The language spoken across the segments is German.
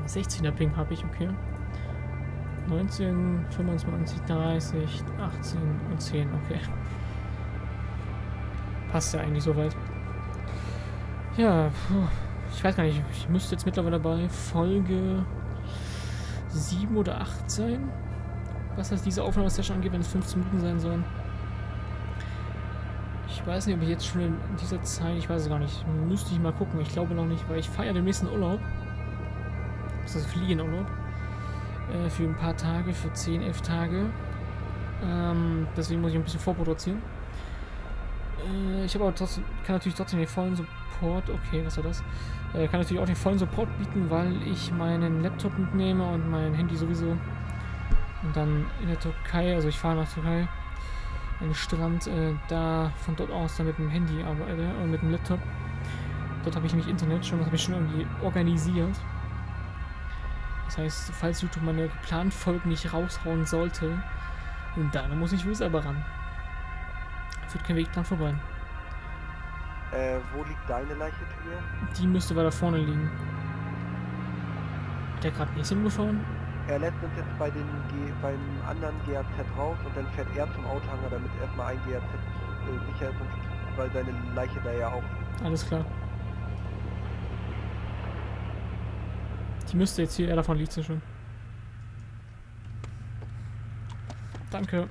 16er Ping habe ich, okay. 19, 25, 30, 18 und 10, okay. Passt ja eigentlich soweit. Ja, ich weiß gar nicht, ich müsste jetzt mittlerweile bei Folge 7 oder 8 sein. Was heißt diese Aufnahmesession angeht, wenn es 15 Minuten sein sollen. Ich weiß nicht, ob ich jetzt schon in dieser Zeit, ich weiß es gar nicht, müsste ich mal gucken. Ich glaube noch nicht, weil ich fahre ja den nächsten Urlaub. Das ist Fliegenurlaub. Für ein paar Tage, für 10, 11 Tage. Deswegen muss ich ein bisschen vorproduzieren. Ich habe aber trotzdem, kann natürlich trotzdem den vollen Support, okay, was war das? Kann natürlich auch den vollen Support bieten, weil ich meinen Laptop mitnehme und mein Handy sowieso. Und dann in der Türkei, also ich fahre nach Türkei, an den Strand, da von dort aus dann mit dem Handy arbeite und mit dem Laptop. Dort habe ich nämlich Internet schon, das habe ich schon irgendwie organisiert. Das heißt, falls YouTube meine geplanten Folgen nicht raushauen sollte, dann muss ich wohl selber ran. Führt kein Weg dran vorbei. Wo liegt deine Leiche, Tobias? Die müsste weiter vorne liegen. Hat der gerade nicht hingefahren? Er lässt uns jetzt beim anderen GAZ raus und dann fährt er zum Autohanger, damit erstmal ein GAZ sicher ist, und, weil seine Leiche da ja auch... Alles klar. Die müsste jetzt hier, davon liegt sie schon. Danke.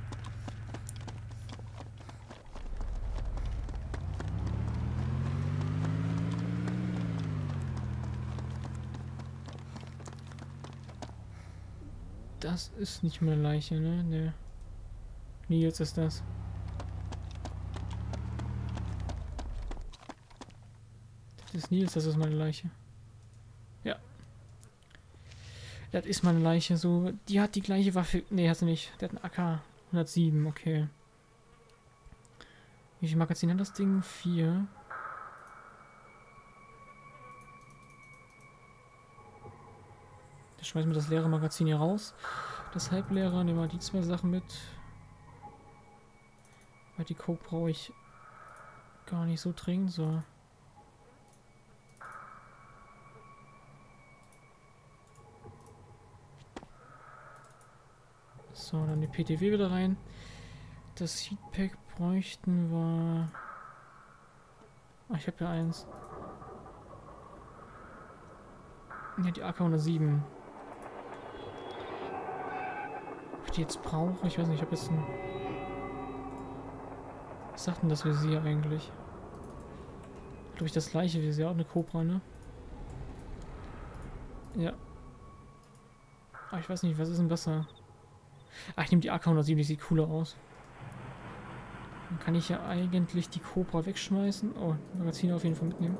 Das ist nicht meine Leiche, ne? Ne. Nils ist das. Das ist Nils, das ist meine Leiche. Ja. Das ist meine Leiche, so. Die hat die gleiche Waffe. Ne, hat sie nicht. Der hat einen AK 107, okay. Wie viel Magazin hat das Ding? 4. Schmeißen wir das leere Magazin hier raus. Das halbleere, nehmen wir die 2 Sachen mit. Weil die Coke brauche ich gar nicht so dringend. So. So, dann die PTW wieder rein. Das Heatpack bräuchten wir... Ach, ich habe ja eins. Ja, die AK 107. Die jetzt brauche. Ich weiß nicht, ich habe jetzt ein... Was sagt denn das Visier eigentlich? Glaube ich das gleiche Visier, auch eine Cobra, ne? Ja. Aber ich weiß nicht, was ist denn besser? Ah, ich nehme die AK 107, die sieht cooler aus. Dann kann ich ja eigentlich die Cobra wegschmeißen. Oh, Magazine auf jeden Fall mitnehmen.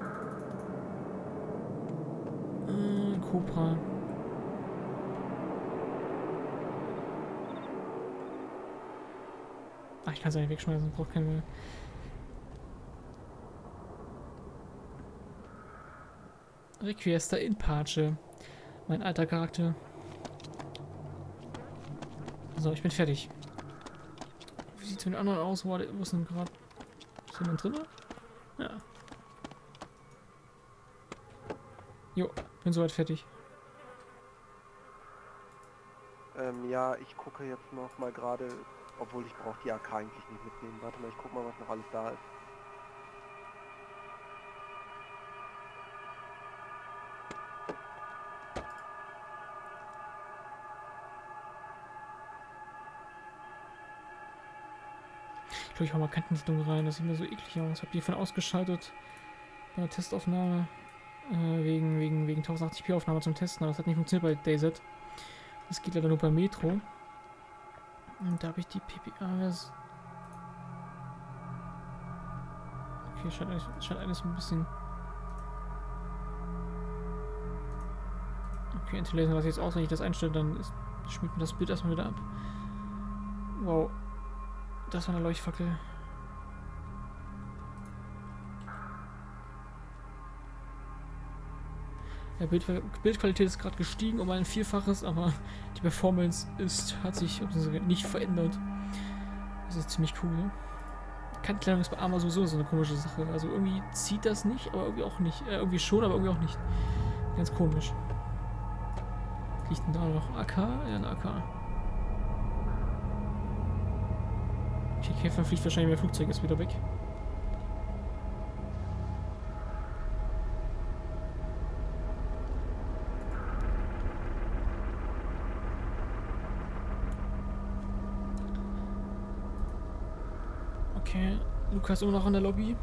Cobra. Ach, ich kann es eigentlich wegschmeißen, braucht keinen mehr. Requiesta in Pace. Mein alter Charakter. So, ich bin fertig. Wie sieht es mit den anderen aus? Wo ist denn gerade... Ist jemand drin? Ja. Jo, bin soweit fertig. Ja, ich gucke jetzt noch mal gerade, obwohl ich brauche die AK eigentlich nicht mitnehmen. Warte mal, ich guck mal, was noch alles da ist. Ich glaube, ich hau mal Kantensichtung rein. Das sieht mir so eklig aus. Ich habe die von ausgeschaltet bei der Testaufnahme. Wegen 1080p Aufnahme zum Testen. Aber das hat nicht funktioniert bei DayZ. Das geht leider nur bei Metro. Und da habe ich die PPA-Version. Okay, scheint alles ein bisschen... Okay, Interlaser lasse ich jetzt aus. Wenn ich das einstelle, dann schmiert mir das Bild erstmal wieder ab. Wow. Das war eine Leuchtfackel. Ja, Bildqualität ist gerade gestiegen um ein Vielfaches, aber die Performance hat sich nicht verändert. Das ist ziemlich cool. Kantkleidung ist bei Arma sowieso so eine komische Sache. Also irgendwie zieht das nicht, aber irgendwie auch nicht. Irgendwie schon, aber irgendwie auch nicht. Ganz komisch. Liegt denn da noch? AK? Ja, ein AK. Okay, Käfer fliegt wahrscheinlich, mein Flugzeug ist wieder weg. Okay, Lukas immer noch in der Lobby.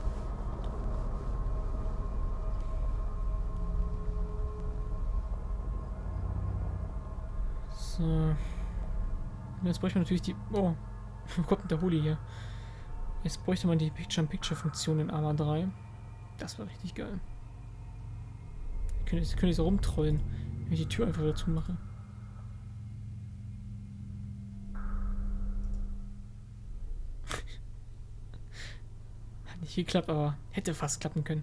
So. Jetzt bräuchte man natürlich die... Oh, wo kommt denn der Holi hier? Jetzt bräuchte man die Picture-in-Picture-Funktion in Arma 3. Das war richtig geil. Jetzt könnte ich so rumtrollen, wenn ich die Tür einfach wieder zumache. Hat nicht geklappt, aber hätte fast klappen können.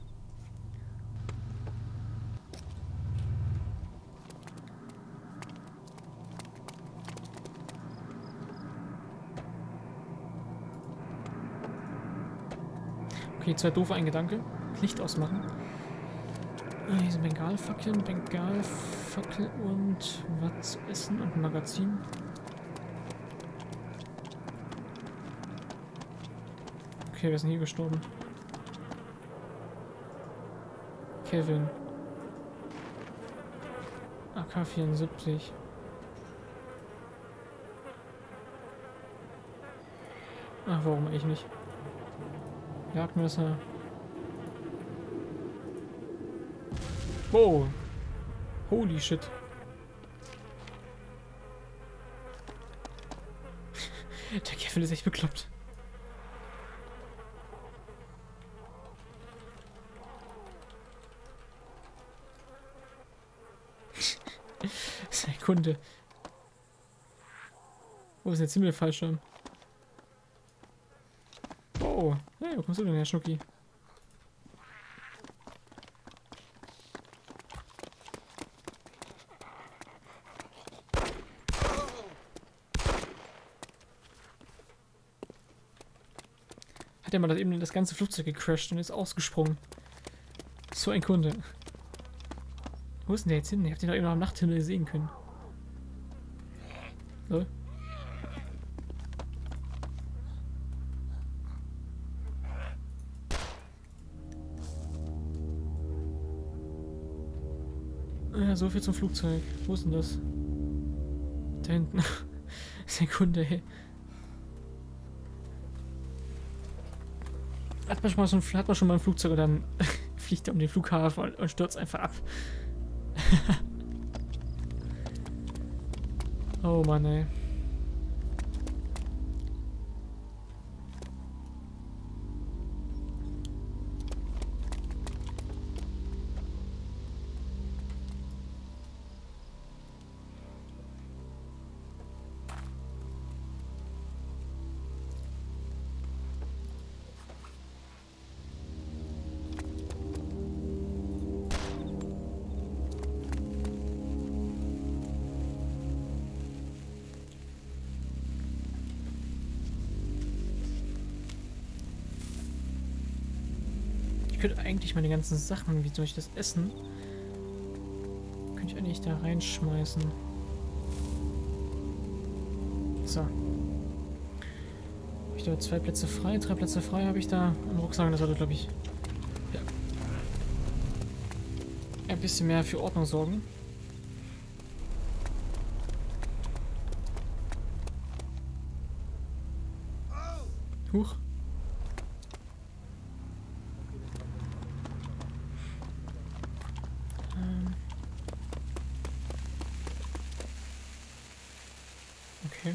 Okay, zwei doofe ein Gedanke. Licht ausmachen. Hier sind Bengalfackeln und was zu essen und ein Magazin. Okay, wer ist denn hier gestorben? Kevin. AK-74. Ach, warum eigentlich nicht? Jagdmesser. Wow. Holy shit. Der Kevin ist echt bekloppt. Sekunde. Wo ist jetzt Himmelfallschirm? Oh, hey, wo kommst du denn her, Schnucki? Hat ja mal eben das ganze Flugzeug gecrashed und ist ausgesprungen. So ein Kunde. Wo ist denn der jetzt hin? Ich hab den doch eben noch am Nachthimmel sehen können. So. Ja, so viel zum Flugzeug. Wo ist denn das? Da hinten. Sekunde, hey. Hat man schon mal ein Flugzeug und dann fliegt er um den Flughafen und stürzt einfach ab. Oh Mann, ey. Ich könnte eigentlich meine ganzen Sachen, wie zum Beispiel das Essen, könnte ich eigentlich da reinschmeißen. So. Habe ich da 2 Plätze frei, 3 Plätze frei habe ich da im Rucksack. Das sollte, glaube ich, ja, ein bisschen mehr für Ordnung sorgen. Huch. Okay.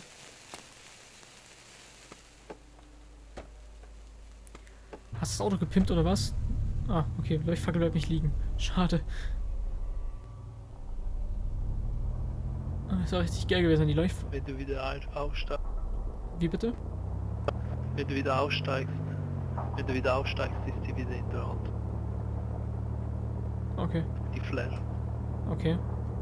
Hast du das Auto gepimpt oder was? Ah, okay. Leuchtfackel bleibt nicht liegen. Schade. Das war richtig geil gewesen, die Leuchtfackel. Wenn du wieder aufsteigst. Wie bitte? Wenn du wieder aussteigst. Wenn du wieder aufsteigst, ist die wieder in der Hand. Okay. Die Flash. Okay.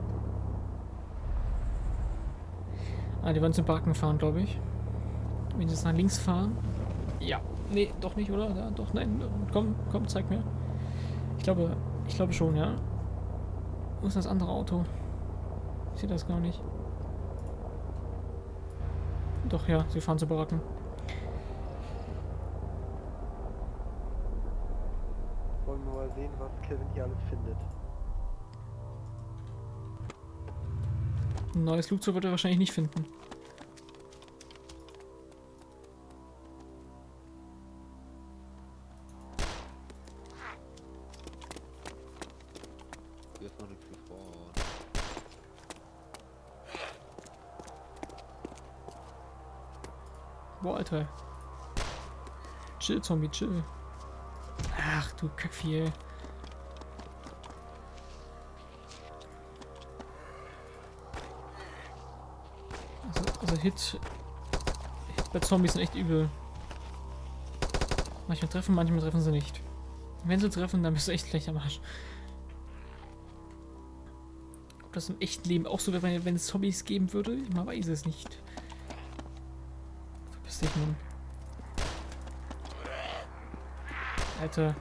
Ah, die wollen zum Barken fahren, glaube ich. Wenn sie jetzt nach links fahren. Ja. Nee, doch nicht, oder? Ja, doch, nein. Komm, komm, zeig mir. Ich glaube schon, ja. Wo ist das andere Auto? Ich sehe das gar nicht. Doch, ja, sie fahren zu Baracken. Wollen wir mal sehen, was Kevin hier alles findet. Ein neues Flugzeug wird er wahrscheinlich nicht finden. Hier ist noch nichts gefroren. Boah, Alter. Chill, Zombie, chill. Ach, du Kackvieh, ey. Also Hit bei Zombies sind echt übel. Manchmal treffen sie nicht. Wenn sie treffen, dann bist du echt schlecht am Arsch. Ob das im echten Leben auch so wäre, wenn es Zombies geben würde? Man weiß es nicht. Verpiss dich, Mann. Alter.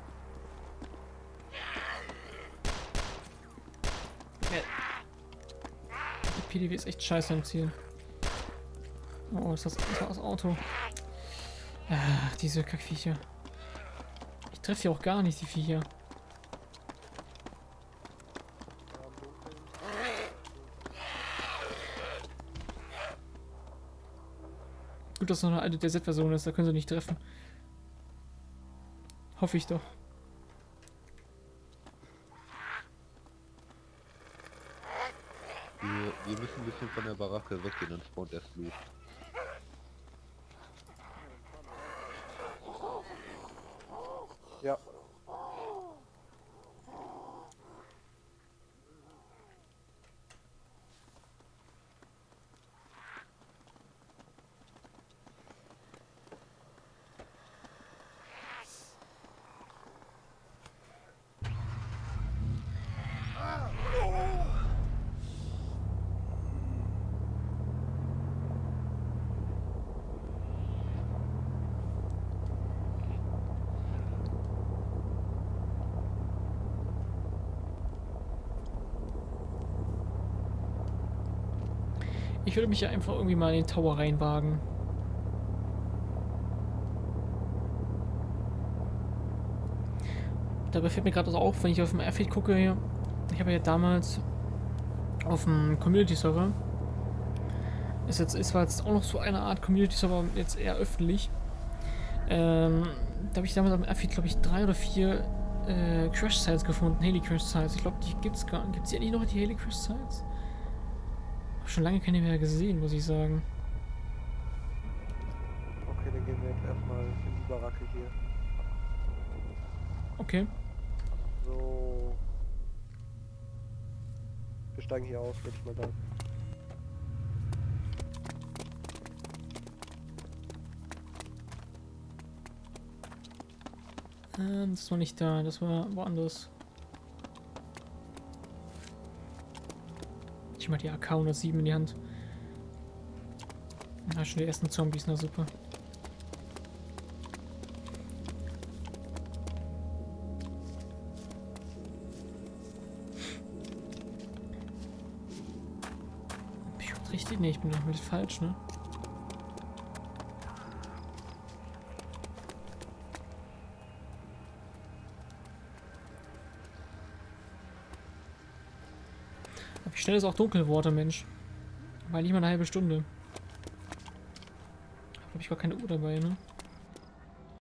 Die PDV ist echt scheiße im Ziel. Oh, das war das Auto. Ach, diese Kackviecher. Ich treffe ja auch gar nicht die Viecher. Gut, dass noch eine alte DZ-Version ist, da können sie nicht treffen. Hoffe ich doch. Wir müssen ein bisschen von der Baracke weggehen, dann spawnt erst Blut. Ja. Ich würde mich ja einfach irgendwie mal in den Tower reinwagen. Dabei fällt mir gerade auf, wenn ich auf dem Airfeed gucke hier. Ich habe ja damals auf dem Community-Server. Ist zwar jetzt auch noch so eine Art Community-Server, jetzt eher öffentlich. Da habe ich damals auf dem Airfeed, glaube ich, 3 oder 4 Crash-Sites gefunden, Heli-Crash-Sites. Ich glaube, die gibt's die eigentlich noch, die Heli-Crash-Sites? Schon lange keine mehr gesehen, muss ich sagen. Okay, dann gehen wir jetzt erstmal in die Baracke hier. Okay. So. Wir steigen hier aus, würde ich mal sagen. Das war nicht da, das war woanders. Ich mal die AK-107 in die Hand. Na, schon die ersten Zombies, na super. Ich bin richtig, ne, ich bin damit falsch, ne? Wie schnell ist auch Dunkelwater, Mensch? War nicht mal eine halbe Stunde. Habe ich gar keine Uhr dabei, ne?